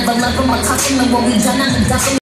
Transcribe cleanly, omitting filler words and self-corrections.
never love him. I cuff him, and when we done, I can duck him.